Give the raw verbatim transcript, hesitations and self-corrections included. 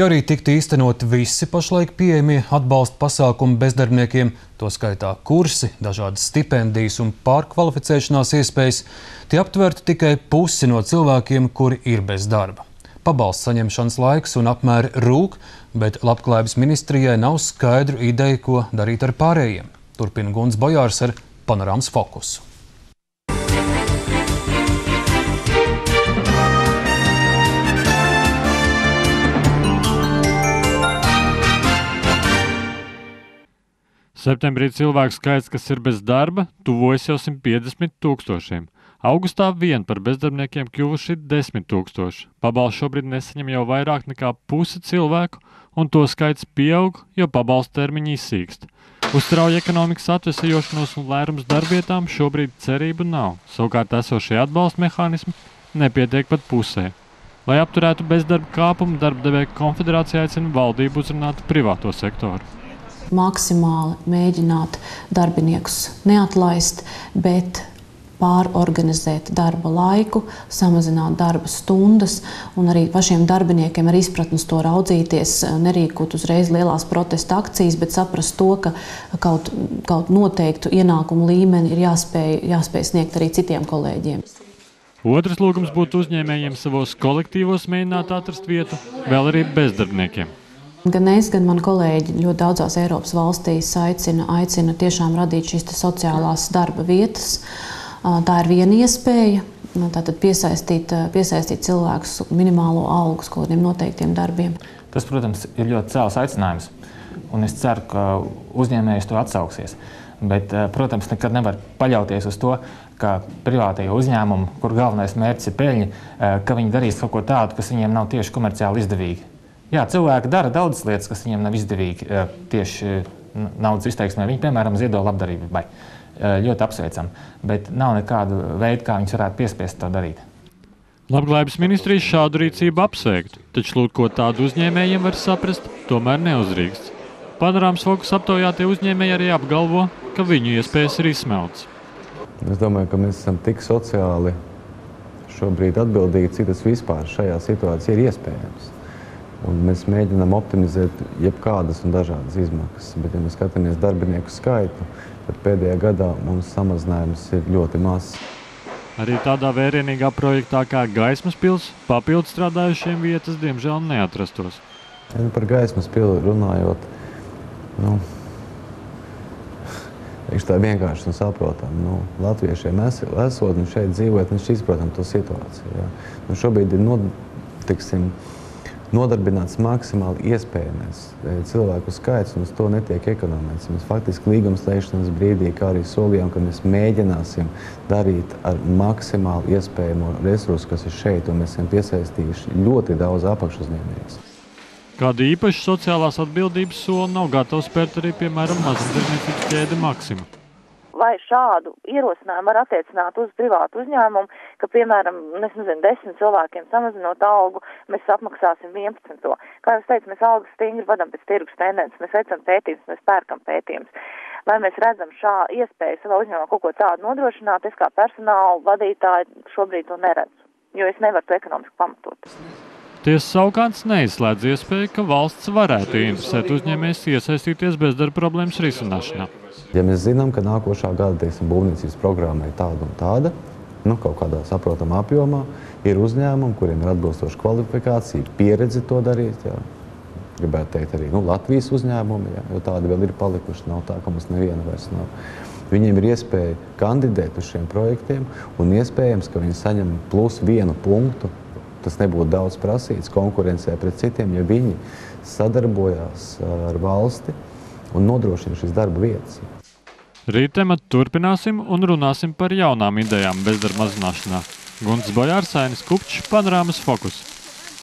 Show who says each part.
Speaker 1: Ja arī tiktu īstenot visi pašlaik pieejamie atbalsta pasākumi bezdarbniekiem, to skaitā kursi, dažādas stipendijas un pārkvalificēšanās iespējas, tie aptvertu tikai pusi no cilvēkiem, kuri ir bez darba. Pabalsta saņemšanas laiks un apmēri rūk, bet Labklājības ministrijai nav skaidru ideju, ko darīt ar pārējiem. Turpina Gunts Bojārs ar Panorāmas fokusu.
Speaker 2: Septembrī cilvēku skaits, kas ir bez darba, tuvojas jau simt piecdesmit tūkstošiem. Augustā vien par bezdarbniekiem kļuvuši desmit tūkstoši. Pabalstu šobrīd nesaņem jau vairāk nekā pusi cilvēku, un to skaits pieaug, jo pabalstu termiņi izsīkst. Uz strauju ekonomikas atvesaļošanos un lērums darbietām šobrīd cerību nav. Savukārt esošie atbalsta mehānismi nepietiek pat pusē. Lai apturētu bezdarba kāpumu, Darba devēja konfederācija aicina valdību uzrunāt privāto sektoru.
Speaker 3: Maksimāli mēģināt darbiniekus neatlaist, bet pārorganizēt darba laiku, samazināt darba stundas un arī pašiem darbiniekiem ar izpratnes to raudzīties, nerīkot uzreiz lielās protesta akcijas, bet saprast to, ka kaut, kaut noteiktu ienākumu līmeni ir jāspēj, jāspēj sniegt arī citiem kolēģiem.
Speaker 2: Otrs lūgums būtu uzņēmējiem savos kolektīvos mēģināt atrast vietu vēl arī bezdarbniekiem.
Speaker 3: Gan es, gan mani kolēģi ļoti daudzās Eiropas valstīs aicina, aicina tiešām radīt šīs sociālās darba vietas. Tā ir viena iespēja, tātad piesaistīt, piesaistīt cilvēkus minimālo algu kaut kādiem noteiktiem darbiem.
Speaker 4: Tas, protams, ir ļoti cēls aicinājums, un es ceru, ka uzņēmējs to atsauksies. Bet, protams, nekad nevar paļauties uz to, ka privātajie uzņēmumi, kur galvenais mērķis ir peļņa, ka viņi darīs kaut ko tādu, kas viņiem nav tieši komerciāli izdevīgi. Jā, cilvēki dara daudzas lietas, kas viņiem nav izdevīgi tieši naudas izteiksmē. Viņi, piemēram, ziedo labdarībai. Ļoti apsveicam, bet nav nekādu veidu, kā viņus varētu piespiest to darīt.
Speaker 2: Labklājības ministrija šādu rīcību apsveiktu, taču lūk, ko tādu uzņēmējiem var saprast, tomēr neuzrīksts. Panorāmas fokus aptaujātie uzņēmēji arī apgalvo, ka viņu iespējas ir izsmelts.
Speaker 5: Es domāju, ka mēs esam tik sociāli šobrīd atbildīgi, cik tas vispār šajā situācijā ir iespējams. Un mēs mēģinām optimizēt jebkādas un dažādas izmaksas, bet, ja mēs skatāmies darbinieku skaitu, tad pēdējā gadā mums samazinājums ir ļoti mazs.
Speaker 2: Arī tādā vērienīgā projektā kā Gaismas pils papildu strādājušiem vietas, diemžēl, neatrastos.
Speaker 5: Ja, nu, par Gaismas pili runājot, nu, tā vienkārši un saprotam. Nu, latviešiem esot un šeit dzīvot, viņš izprotam to situāciju. Ja. Nu, šobrīd ir, no, tiksim, nodarbināts maksimāli iespējamais cilvēku skaits, un uz to netiek ekonomēts. Mēs faktiski līgumslēgšanas brīdī, kā arī solījām, ka mēs mēģināsim darīt ar maksimāli iespējamo resursu, kas ir šeit, un mēs esam piesaistījuši ļoti daudz apakšuzņēmējus.
Speaker 2: Kāda īpaša sociālās atbildības soli nav gatavs spērt arī, piemēram, mazumtirdzniecības ķēde Maksima.
Speaker 6: Vai šādu ierosinājumu var attiecināt uz privātu uzņēmumu, ka, piemēram, es nezinu, desmit cilvēkiem samazinot algu, mēs apmaksāsim vienpadsmit. Kā jūs teicat, mēs algas stingri vadam pēc tirgus tendences, mēs veicam pētījumus, mēs pērkam pētījumus. Vai mēs redzam šā iespēju savā uzņēmumā kaut ko tādu nodrošināt, es kā personāla vadītāji šobrīd to neredzu, jo es nevaru to ekonomiski pamatot.
Speaker 2: Tiesa savukārt neizslēdz iespēju, ka valsts varētu interesēt uzņēmējus iesaistīties bezdarba problēmas risināšanā.
Speaker 5: Ja mēs zinām, ka nākošā gada, teiksim, būvniecības programma ir tāda un tāda, nu, kaut kādā saprotamā apjomā, ir uzņēmumi, kuriem ir atbilstoša kvalifikācija, pieredze to darīt, jā. Gribētu teikt arī, nu, Latvijas uzņēmumi, jā, jo tādi vēl ir palikuši, nav tā, ka mums neviena vairs nav. Viņiem ir iespēja kandidēt uz šiem projektiem, un iespējams, ka viņi saņem plus vienu punktu. Tas nebūtu daudz prasīts konkurencē pret citiem, ja viņi sadarbojās ar valsti un nodrošina šīs darba vietas.
Speaker 2: Rīt tematu turpināsim un runāsim par jaunām idejām bezdarba mazināšanā. Gunts Bojārs, Ainis Kupčs, Panorāmas fokus.